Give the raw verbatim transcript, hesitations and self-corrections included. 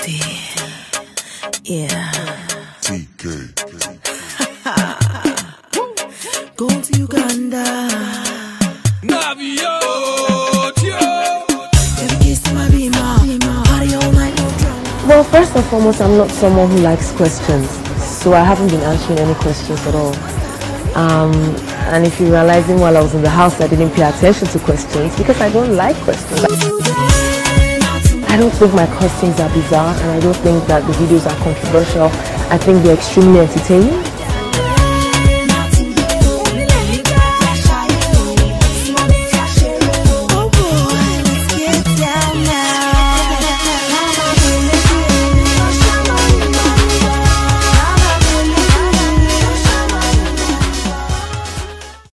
Ekiti. Yeah. T K. Go to Uganda. Navio. Well, first and foremost, I'm not someone who likes questions, so I haven't been answering any questions at all. Um, and if you're realizing while I was in the house, I didn't pay attention to questions because I don't like questions. I don't think my costumes are bizarre, and I don't think that the videos are controversial. I think they're extremely entertaining.